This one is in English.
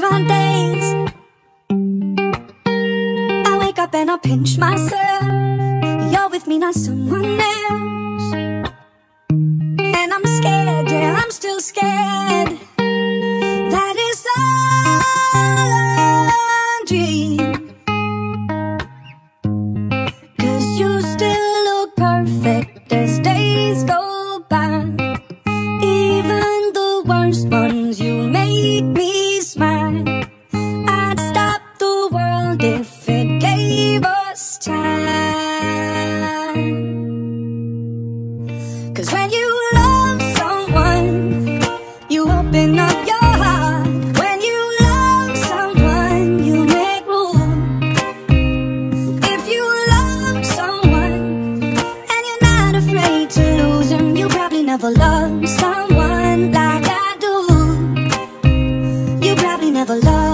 on days I wake up and I pinch myself. You're with me, not someone else. And I'm scared, yeah, I'm still scared. That is all a dream. 'Cause you still look perfect as days go by. Even the worst ones, you make me smile. I'd stop the world if it gave us time. 'Cause when you love someone, you open up your heart. When you love someone, you make room. If you love someone and you're not afraid to lose him, you probably never loved someone like I do. You probably never loved